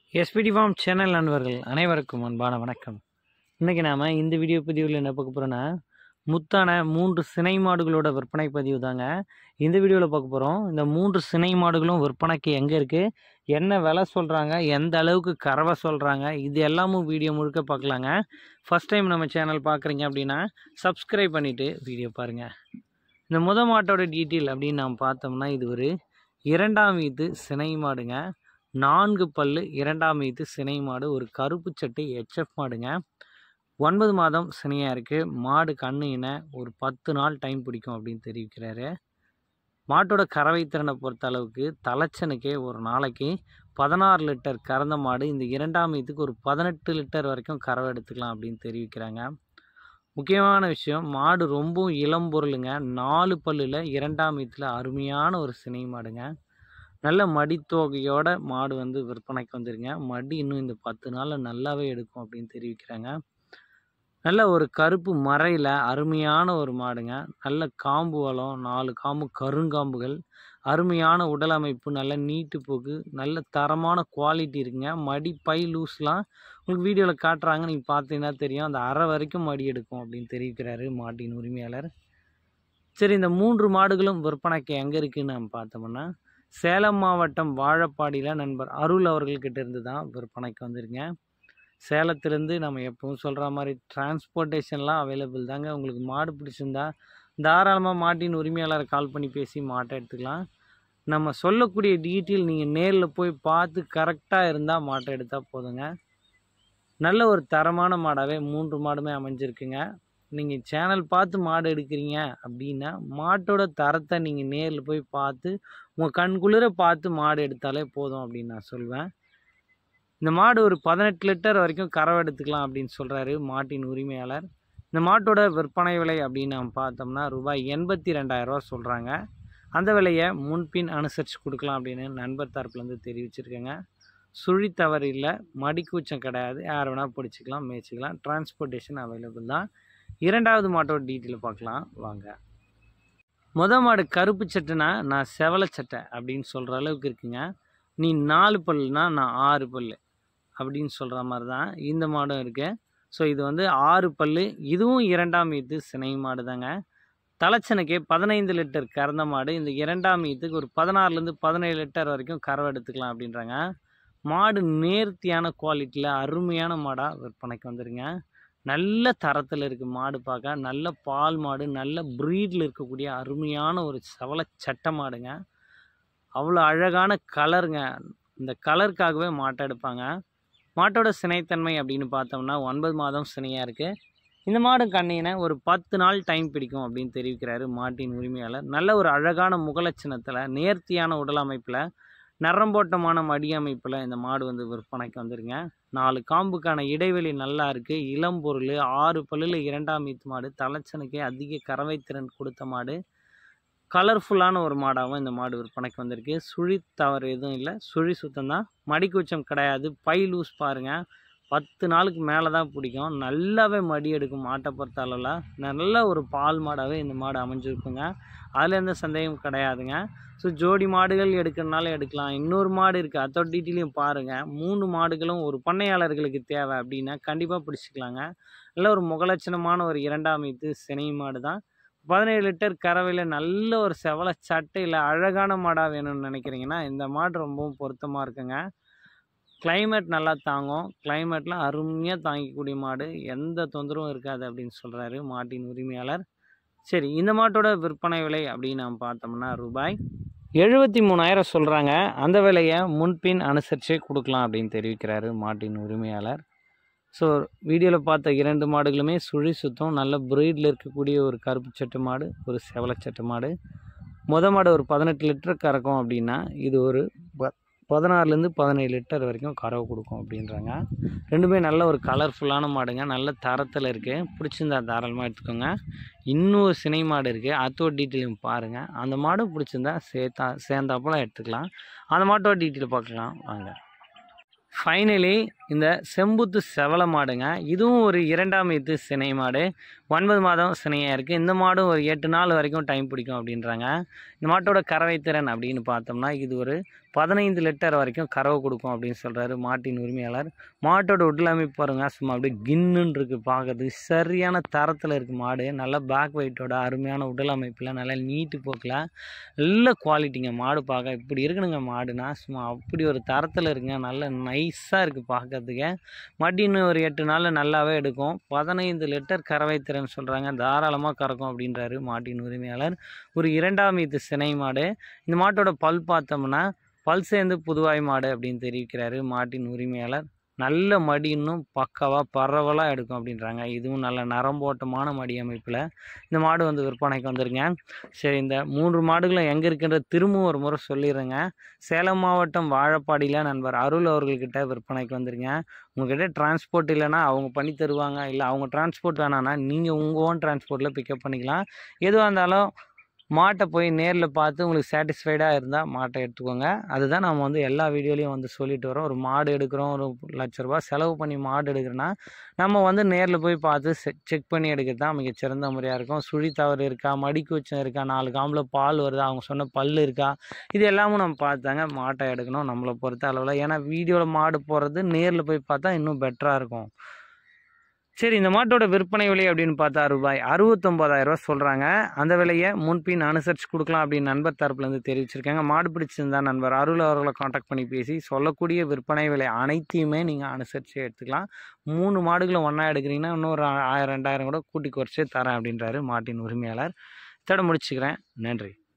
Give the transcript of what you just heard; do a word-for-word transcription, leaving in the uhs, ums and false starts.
SPD form channel நண்பர்கள் அனைவருக்கும் அன்பான வணக்கம். இன்றைக்கி நாம் இந்த வீடியோ பதிவில் என்ன பார்க்க போகிறோன்னா, முத்தான மூன்று சினை மாடுகளோட விற்பனை பதிவு தாங்க இந்த வீடியோவில் பார்க்க போகிறோம். இந்த மூன்று சினை மாடுகளும் விற்பனைக்கு எங்கே இருக்குது, என்ன விலை சொல்கிறாங்க, எந்த அளவுக்கு கறவை சொல்கிறாங்க, இது எல்லாமும் வீடியோ முழுக்க பார்க்கலாங்க. ஃபஸ்ட் டைம் நம்ம சேனல் பார்க்குறீங்க அப்படின்னா சப்ஸ்கிரைப் பண்ணிவிட்டு வீடியோ பாருங்கள். இந்த முத மாட்டோட டீட்டெயில் அப்படின்னு நாம் பார்த்தோம்னா, இது ஒரு இரண்டாம் வீத்து சினை மாடுங்க. நான்கு பல்லு இரண்டாம் வீத்து சினை மாடு, ஒரு கருப்பு சட்டை ஹெச்எஃப் மாடுங்க. ஒன்பது மாதம் சினையாக இருக்குது. மாடு கண்ணு இன ஒரு பத்து நாள் டைம் பிடிக்கும் அப்படின்னு தெரிவிக்கிறாரு. மாட்டோட கறவை திறனை பொறுத்த அளவுக்கு தலைச்சனுக்கே ஒரு நாளைக்கு பதினாறு லிட்டர் கறந்த மாடு. இந்த இரண்டாம் வீத்துக்கு ஒரு பதினெட்டு லிட்டர் வரைக்கும் கறவை எடுத்துக்கலாம் அப்படின்னு தெரிவிக்கிறாங்க. முக்கியமான விஷயம், மாடு ரொம்பவும் இளம் பொருளுங்க. நாலு பல்லில் இரண்டாம் வீத்தில் அருமையான ஒரு சினை மாடுங்க. நல்ல மடித்தொகையோட மாடு வந்து விற்பனைக்கு வந்துருங்க. மடி இன்னும் இந்த பத்து நாளில் நல்லாவே எடுக்கும் அப்படின்னு தெரிவிக்கிறாங்க. நல்ல ஒரு கருப்பு மறையில் அருமையான ஒரு மாடுங்க. நல்ல காம்பு வளம், நாலு காம்பு கருங்காம்புகள், அருமையான உடல் அமைப்பு, நல்ல நீட்டு போக்கு, நல்ல தரமான குவாலிட்டி இருக்குங்க. மடி பை லூஸ்லாம் உங்களுக்கு வீடியோவில் காட்டுறாங்க, நீங்கள் பார்த்தீங்கன்னா தெரியும். அந்த அரை வரைக்கும் மடி எடுக்கும் அப்படின்னு தெரிவிக்கிறாரு மாட்டின் உரிமையாளர். சரி, இந்த மூன்று மாடுகளும் விற்பனைக்கு எங்கே இருக்குதுன்னு நம்ம பார்த்தோம்னா, சேலம் மாவட்டம் வாழப்பாடியில் நண்பர் அருள் அவர்கள்கிட்ட இருந்து தான் விற்பனைக்கு வந்துருங்க. சேலத்திலேருந்து நம்ம எப்பவும் சொல்கிற மாதிரி டிரான்ஸ்போர்ட்டேஷன்லாம் அவைலபிள் தாங்க. உங்களுக்கு மாடு பிடிச்சிருந்தா தாராளமாக மாட்டின் உரிமையாளரை கால் பண்ணி பேசி மாட்டை எடுத்துக்கலாம். நம்ம சொல்லக்கூடிய டீட்டெயில் நீங்கள் நேரில் போய் பார்த்து கரெக்டாக இருந்தால் மாட்டை எடுத்தால் போதுங்க. நல்ல ஒரு தரமான மாடாகவே மூன்று மாடுமே அமைஞ்சிருக்குங்க. நீங்கள் சேனல் பார்த்து மாடு எடுக்கிறீங்க அப்படின்னா மாட்டோட தரத்தை நீங்கள் நேரில் போய் பார்த்து உங்கள் கண்குளிர பார்த்து மாடு எடுத்தாலே போதும் அப்படின்னு நான் சொல்வேன். இந்த மாடு ஒரு பதினெட்டு லிட்டர் வரைக்கும் கறவை எடுத்துக்கலாம் அப்படின்னு சொல்கிறாரு மாட்டின் உரிமையாளர். இந்த மாட்டோட விற்பனை விலை அப்படின்னு நம்ம பார்த்தோம்னா ரூபாய் எண்பத்தி ரெண்டாயிரரூவா சொல்கிறாங்க. அந்த விலையை முன்பின் அனுசரித்து கொடுக்கலாம் அப்படின்னு நண்பர் தரப்புலேருந்து தெரிவிச்சிருக்கேங்க. சுழி தவறு இல்லை, மடிக்கூச்சம் கிடையாது, யார் வேணால் பிடிச்சிக்கலாம், மேய்ச்சிக்கலாம். டிரான்ஸ்போர்ட்டேஷன் அவைலபிள் தான். இரண்டாவது மாட்டோட டீட்டெயில் பார்க்கலாம் வாங்க. முத மாடு கருப்பு சட்டைனா நான் செவலை சட்டை அப்படின்னு சொல்கிற அளவுக்கு இருக்குங்க. நீ நாலு பல்லுனா நான் ஆறு பல் அப்படின்னு சொல்கிற மாதிரி தான் இந்த மாடும் இருக்குது. ஸோ இது வந்து ஆறு பல், இதுவும் இரண்டாம் வீத்து சினை மாடு தாங்க. தலைச்சனுக்கே பதினைந்து லிட்டர் கறந்த மாடு. இந்த இரண்டாம் வீத்துக்கு ஒரு பதினாறுலேருந்து பதினேழு லிட்டர் வரைக்கும் கறவை எடுத்துக்கலாம் அப்படின்றாங்க. மாடு நேர்த்தியான குவாலிட்டியில் அருமையான மாடாக விற்பனைக்கு வந்துடுங்க. நல்ல தரத்தில் இருக்குது மாடு. பார்க்க நல்ல பால் மாடு, நல்ல ப்ரீடில் இருக்கக்கூடிய அருமையான ஒரு செவலை சட்டை மாடுங்க. அவ்வளோ அழகான கலருங்க. இந்த கலருக்காகவே மாட்டை எடுப்பாங்க. மாட்டோட சினைத்தன்மை அப்படின்னு பார்த்தோம்னா ஒன்பது மாதம் சினையாக இருக்குது. இந்த மாடு கண்ணினை ஒரு பத்து நாள் டைம் பிடிக்கும் அப்படின்னு தெரிவிக்கிறாரு மாட்டின் உரிமையாளர். நல்ல ஒரு அழகான முகலட்சணத்தில், நேர்த்தியான உடல் அமைப்பில், நரம்போட்டமான மடி அமைப்பில் இந்த மாடு வந்து விற்பனைக்கு வந்துருங்க. நாலு காம்புக்கான இடைவெளி நல்லா இருக்குது. இளம் பொருள், ஆறு பல்லில் இரண்டாம் வீத்து மாடு, தலைச்சனுக்கே அதிக கறவை திறன் கொடுத்த மாடு. கலர்ஃபுல்லான ஒரு மாடாகவும் இந்த மாடு விற்பனைக்கு வந்திருக்கு. சுழி தவறு எதுவும் இல்லை, சுழி சுத்தம்தான், மடிக்கூச்சம் கிடையாது. பை லூஸ் பாருங்கள், பத்து நாளுக்கு மேலே தான் பிடிக்கும். நல்லாவே மடி எடுக்கும் மாட்டை பொறுத்த அளவில். நல்ல ஒரு பால் மாடாகவே இந்த மாடு அமைஞ்சிருக்குங்க. அதில் எந்த சந்தேகம் கிடையாதுங்க. ஸோ ஜோடி மாடுகள் எடுக்கிறனால எடுக்கலாம். இன்னொரு மாடு இருக்குது, அதோட டீட்டெயிலையும் பாருங்கள். மூணு மாடுகளும் ஒரு பண்ணையாளர்களுக்கு தேவை அப்படின்னா கண்டிப்பாக பிடிச்சிக்கலாங்க. நல்ல ஒரு முகலட்சணமான ஒரு இரண்டாம் வீத்து சினை மாடு தான். பதினேழு லிட்டர் கறவையில் நல்ல ஒரு செவலை சட்டையில் அழகான மாடாக வேணும்னு நினைக்கிறீங்கன்னா இந்த மாடு ரொம்பவும் பொருத்தமாக இருக்குங்க. கிளைமேட் நல்லா தாங்கும், கிளைமேட்லாம் அருமையாக தாங்கிக்கூடிய மாடு, எந்த தொந்தரவும் இருக்காது அப்படின்னு சொல்கிறாரு மாட்டின் உரிமையாளர். சரி, இந்த மாட்டோட விற்பனை விலை அப்படின்னு நாம் பார்த்தோம்னா ரூபாய் எழுபத்தி மூணாயிரம் சொல்கிறாங்க. அந்த விலையை முன்பின் அனுசரித்து கொடுக்கலாம் அப்படின்னு தெரிவிக்கிறாரு மாட்டின் உரிமையாளர். ஸோ வீடியோவில் பார்த்த இரண்டு மாடுகளுமே சுழி சுத்தம், நல்ல ப்ரீடில் இருக்கக்கூடிய ஒரு கருப்பு சட்டை மாடு, ஒரு செவலை சட்டை மாடு. முத மாடு ஒரு பதினெட்டு லிட்டர் கறக்கும் அப்படின்னா இது ஒரு ப பதினாறுலேருந்து பதினேழு லிட்டர் வரைக்கும் கறவை கொடுக்கும் அப்படின்றாங்க. ரெண்டுமே நல்ல ஒரு கலர்ஃபுல்லான மாடுங்க. நல்ல தரத்தில் இருக்குது. பிடிச்சிருந்தா தாராளமாக எடுத்துக்கோங்க. இன்னொரு சினை மாடு இருக்குது, அதோட டீட்டெயிலும் பாருங்கள். அந்த மாடும் பிடிச்சிருந்தா சேர்த்தா சேர்ந்தாப்பெல்லாம் எடுத்துக்கலாம். அந்த மாட்டோட டீட்டெயில் பார்க்கலாம் வாங்க. ஃபைனலி இந்த செம்புத்து செவல மாடுங்க. இதுவும் ஒரு இரண்டாம் ஈத்து சினை மாடு. ஒன்பது மாதம் சினையாக இருக்குது. இந்த மாடும் ஒரு எட்டு நாள் வரைக்கும் டைம் பிடிக்கும் அப்படின்றாங்க. இந்த மாட்டோட கறவை திறன் அப்படின்னு பார்த்தோம்னா இது ஒரு பதினைந்து லிட்டர் வரைக்கும் கறவை கொடுக்கும் அப்படின்னு சொல்கிறாரு மாட்டின் உரிமையாளர். மாட்டோட உடல் அமைப்பு பாருங்க, சும்மா அப்படியே கின்னுன்னு இருக்குது பார்க்கறதுக்கு. சரியான தரத்தில் இருக்குது மாடு. நல்ல பேக் வெயிட்டோட அருமையான உடல் அமைப்பில் நல்ல நீட்டு போக்கில் நல்ல குவாலிட்டிங்க. மாடு பார்க்க இப்படி இருக்குனுங்க. மாடுனா சும்மா அப்படி ஒரு தரத்தில் இருக்குங்க. நல்ல நைஸாக இருக்குது பார்க்கறதுக்கு. மடின்னு ஒரு எட்டு நாளில் நல்லாவே எடுக்கும். பதினைந்து லிட்டர் கறவை திறன் சொல்கிறாங்க. தாராளமாக கறக்கும் அப்படின்றாரு மாட்டின் உரிமையாளர். ஒரு இரண்டாம் ஈத்து சினை மாடு. இந்த மாட்டோட பல் பார்த்தோம்னா பல் சேர்ந்து புதுவாய் மாடு அப்படின்னு தெரிவிக்கிறாரு மாட்டின் உரிமையாளர். நல்ல மடி இன்னும் பக்காவாக பரவலாக எடுக்கும் அப்படின்றாங்க. இதுவும் நல்ல நரம்போட்டமான மடி அமைப்பில் இந்த மாடு வந்து விற்பனைக்கு வந்துருங்க. சரி, இந்த மூன்று மாடுகளும் எங்கே இருக்குன்ற திரும்பவும் ஒரு முறை சொல்லிடுறேங்க. சேலம் மாவட்டம் வாழப்பாடியில் நண்பர் அருள் அவர்கள்கிட்ட விற்பனைக்கு வந்துருங்க. உங்கள்கிட்ட டிரான்ஸ்போர்ட் இல்லைன்னா அவங்க பண்ணி தருவாங்க. இல்லை அவங்க டிரான்ஸ்போர்ட் வேணான்னா நீங்கள் உங்கள் ஓன் டிரான்ஸ்போர்ட்டில் பிக்கப் பண்ணிக்கலாம். எதுவாக இருந்தாலும் மாட்டை போய் நேரில் பார்த்து உங்களுக்கு சாட்டிஸ்ஃபைடாக இருந்தால் மாட்டை எடுத்துக்கோங்க. அதுதான் நம்ம வந்து எல்லா வீடியோலையும் வந்து சொல்லிட்டு வரோம். ஒரு மாடு எடுக்கிறோம், ஒரு லட்ச ரூபா செலவு பண்ணி மாடு எடுக்கிறோன்னா நம்ம வந்து நேரில் போய் பார்த்து செக் பண்ணி எடுக்கிறது தான் மிகச்சிறந்த முறையாக இருக்கும். சுழி தவறு இருக்கா, மடிக்கு வச்சம் இருக்கா, நாலு காம்பில் பால் வருதா, அவங்க சொன்ன பல் இருக்கா, இது எல்லாமும் நம்ம பார்த்தாங்க மாட்டை எடுக்கணும் நம்மளை பொறுத்த அளவில். ஏன்னா வீடியோவில் மாடு போடுறது நேரில் போய் பார்த்தா இன்னும் பெட்டராக இருக்கும். சரி, இந்த மாட்டோட விற்பனை விலை அப்படின்னு பார்த்தா ரூபாய் அறுபத்தொம்போதாயிரம் ரூபா சொல்கிறாங்க. அந்த விலையை முன்பின் அனுசரித்து கொடுக்கலாம் அப்படின்னு நண்பர் தரப்புலேருந்து தெரிவிச்சிருக்காங்க. மாடு பிடிச்சிருந்தா நண்பர் அருள் அவர்களை காண்டாக்ட் பண்ணி பேசி சொல்லக்கூடிய விற்பனை விலை அனைத்தையுமே நீங்கள் அனுசரித்து எடுத்துக்கலாம். மூணு மாடுகளை ஒன்றா எடுக்கிறீங்கன்னா இன்னொரு ஆயிரம் ரெண்டாயிரம் கூட கூட்டி குறைச்சே தரேன் அப்படின்றாரு மாட்டின் உரிமையாளர். இதோட முடிச்சுக்கிறேன். நன்றி.